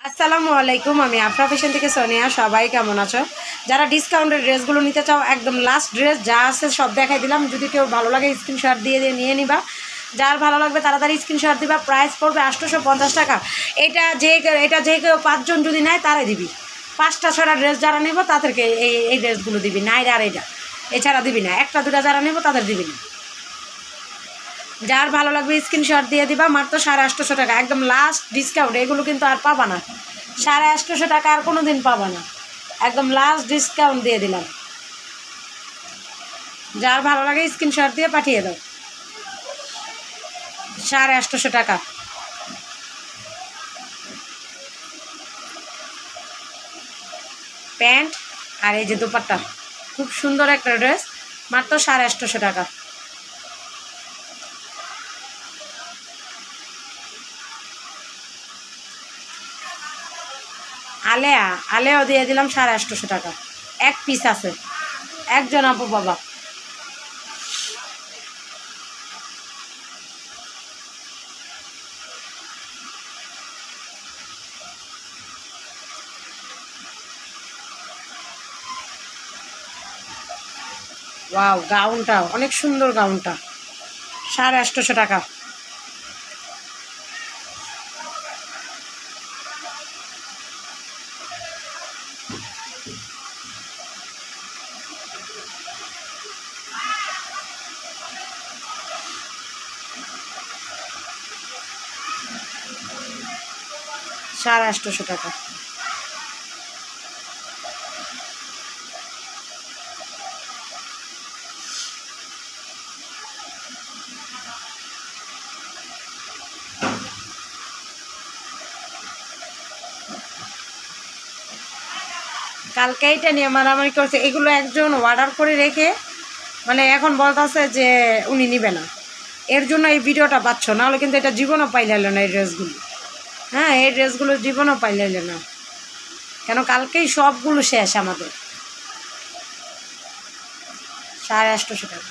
আসসালামু আলাইকুম, আমি আফরা ফ্যাশন থেকে সোনিয়া। সবাই কেমন আছো? যারা ডিসকাউন্টের ড্রেসগুলো নিতে চাও, একদম লাস্ট ড্রেস যা আছে সব দেখাই দিলাম। যদি কেউ ভালো লাগে স্ক্রিনশট দিয়ে নিয়ে নিবা। যার ভালো লাগবে তাড়াতাড়ি স্ক্রিনশট দিবা। প্রাইস পড়বে 850 টাকা। এটা যে কেউ 5 জন যদি নেয় তারাই দিবি। 5টা 6টা ড্রেস যারা নেব তাদেরকে এই ড্রেসগুলো দিবি, নাইরে আর এটা এছাড়া দিবি না। 1টা 2টা যারা নেব তাদের দিবি না। যার ভালো লাগবে স্ক্রিনশট দিয়ে দিবা। মাত্র 850 টাকা, একদম লাস্ট ডিসকাউন্ট। এগুলো কিন্তু আর পাবা না। 850 টাকা আর কোনো দিন পাবা না। একদম লাস্ট ডিসকাউন্ট দিয়ে দিলাম। যার ভালো লাগে স্ক্রিনশট দিয়ে পাঠিয়ে দাও। 850 টাকা। প্যান্ট আর এই যে দোপাট্টা, খুব সুন্দর একটা ড্রেস, মাত্র 850 টাকা। আলেও দিয়ে দিলাম 850 টাকা। এক পিস আছে, একজন আপু বাবা। ওয়াও, গাউনটা অনেক সুন্দর। গাউনটা 850 টাকা। সাড়ে আটশোশো টাকা। কালকে এইটা নিয়ে মারামারি করছে। এগুলো একজন অর্ডার করে রেখে মানে এখন বলতেছে যে উনি নিবে না। এর জন্য এই ভিডিওটা পাচ্ছ, নাহলে কিন্তু এটা জীবনও পাইলাইল না এই ড্রেসগুলো। হ্যাঁ, এই ড্রেসগুলো জীবনও পাইলাইল না, কেন কালকেই সবগুলো শেষ আমাদের। 850 টাকা।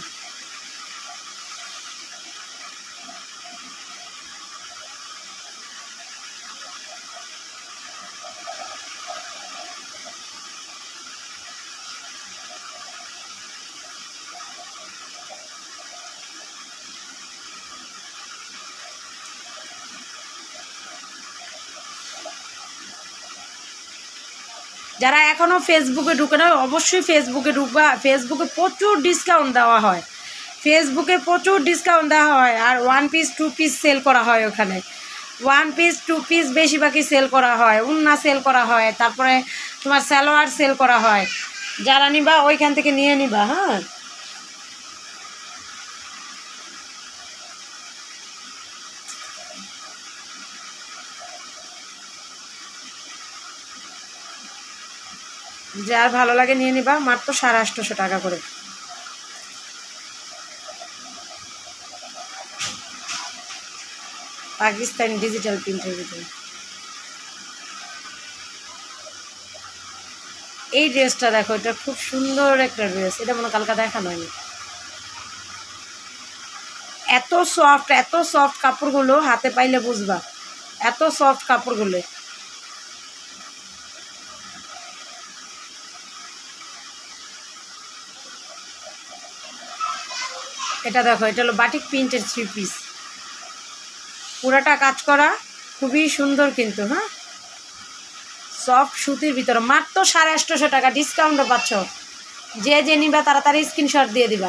যারা এখনও ফেসবুকে ঢুকে না, অবশ্যই ফেসবুকে ঢুকবা। ফেসবুকে প্রচুর ডিসকাউন্ট দেওয়া হয়। ফেসবুকে প্রচুর ডিসকাউন্ট দেওয়া হয়। আর 1 পিস 2 পিস সেল করা হয় ওখানে। 1 পিস 2 পিস বেশিরভাগই সেল করা হয়। উন্না সেল করা হয়, তারপরে তোমার সালোয়ার সেল করা হয়। যারা নিবা ওইখান থেকে নিয়ে নিবা। হ্যাঁ, যার ভালো লাগে নিয়ে নিবা। মাত্র 850 টাকা করে। পাকিস্তানি ডিজিটাল প্রিন্টের ভিতরে এই ড্রেসটা দেখো, এটা খুব সুন্দর একটা ড্রেস। এটা মনে কালকে দেখানো হয়নি। এত সফট কাপড়গুলো, হাতে পাইলে বুঝবা এত সফট কাপড়গুলো। এটা দেখো, এটা হলো বাটিক প্রিন্টের 3 পিস, পুরাটা কাজ করা, খুবই সুন্দর কিন্তু। হ্যাঁ, সফট সুতির ভিতরে, মাত্র 850 টাকা। ডিসকাউন্টও পাচ্ছ। যে নিবা তাড়াতাড়ি স্ক্রিনশট দিয়ে দিবা।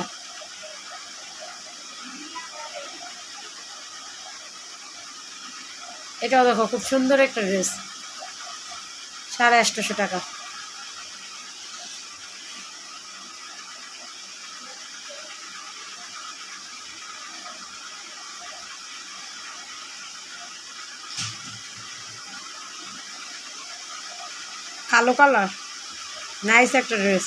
এটাও দেখো, খুব সুন্দর একটা ড্রেস, 850 টাকা। কালো কালার, নাইস একটা ড্রেস।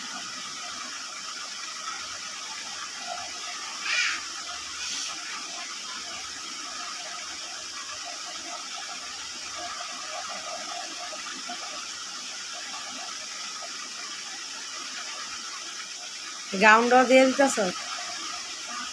গাউনটাও দিয়ে দিতেছ,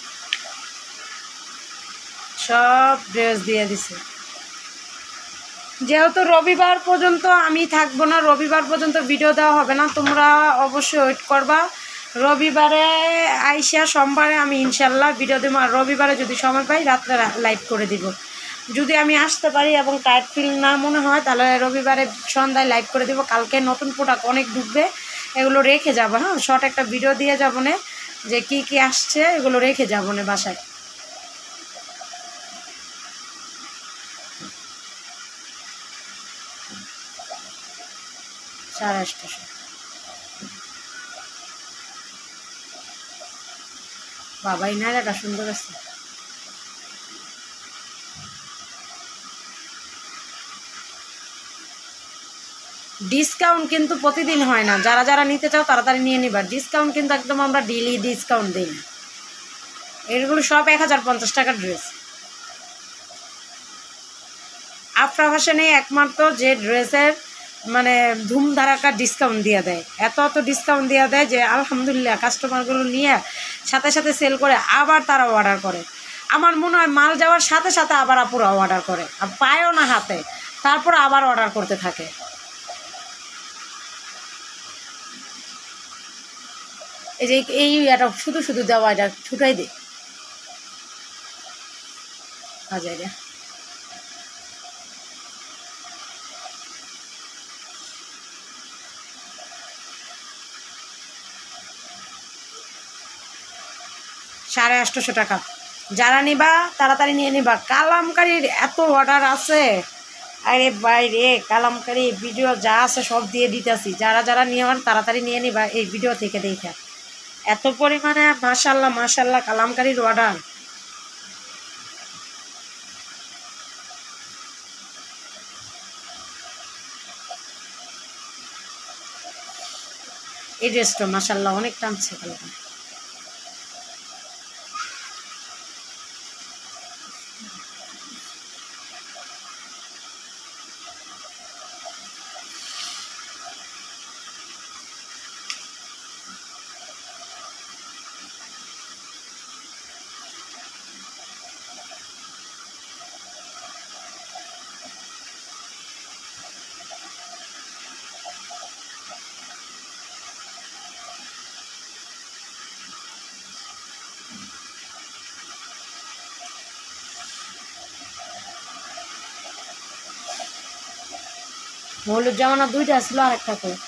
সব ড্রেস দিয়ে দিছে। যেহেতু রবিবার পর্যন্ত আমি থাকবো না, রবিবার পর্যন্ত ভিডিও দেওয়া হবে না, তোমরা অবশ্যই ওয়েট করবা। রবিবারে আইসা সোমবারে আমি ইনশাল্লাহ ভিডিও দেবো, আর রবিবারে যদি সময় পাই রাত্রে লাইভ করে দিব। যদি আমি আসতে পারি এবং টায়ার্ড ফিল না মনে হয় তাহলে রবিবারে সন্ধ্যায় লাইভ করে দিব। কালকে নতুন প্রোডাক্ট অনেক ঢুকবে, এগুলো রেখে যাবো। হ্যাঁ, শর্ট একটা ভিডিও দিয়ে যাবো না যে কি কি আসছে, এগুলো রেখে যাবো না বাসায়। সাড়ে 800 বাবাই নাইরাটা সুন্দর আছে। ডিসকাউন্ট কিন্তু প্রতিদিন হয় না, যারা যারা নিতে চাও তাড়াতাড়ি নিয়ে নিবার। ডিসকাউন্ট কিন্তু একদম আমরা ডেইলি ডিসকাউন্ট দিই না। এগুলো সব 1050 টাকার ড্রেস। আফরা ফ্যাশনে একমাত্র যে ড্রেসের মানে ধুমধারাকা ডিসকাউন্ট দিয়ে দেয়, এত ডিসকাউন্ট দিয়ে দেয় যে আলহামদুলিল্লাহ কাস্টমারগুলো নিয়ে সাথে সাথে সেল করে আবার তারা অর্ডার করে। আমার মনে হয় মাল যাওয়ার সাথে সাথে আবার আপুরা অর্ডার করে, আর পায়ও না হাতে, তারপর আবার অর্ডার করতে থাকে। এই যে এটা শুধু শুধু দেওয়া, এটা ছুটাই দে হাজারে। সাড়ে 800 টাকা। যারা নিবা তাড়াতাড়ি নিয়ে নিবা। কালামকারীর এত অর্ডার আছে, আরে বাইরে কালামকারী ভিডিও যা আছে সব দিয়ে দিতেছি। যারা যারা নেওয়ার তাড়াতাড়ি নিয়ে নিবা এই ভিডিও থেকে দেখা। এত পরিমাণে মাশাল্লাহ মাশাল্লাহ কালামকারীর অর্ডার। এই ড্রেসটা মাশাল্লাহ অনেক টানছে কালার। হলুদ জামানা দুইটা ছিল আর একটা করে।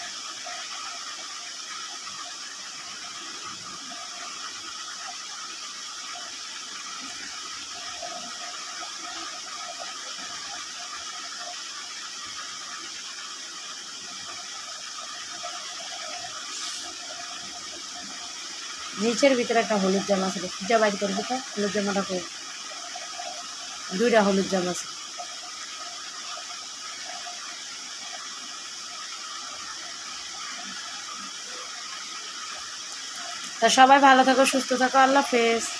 নিচের ভিতরে একটা হলুদ জামা ছিল, খুঁজে বাইর করবো তো হলুদ জামাটা করে। দুইটা হলুদ জামা ছিল। তা সবাই ভালো থাকো, সুস্থ থাকো, আল্লাহ হাফেজ।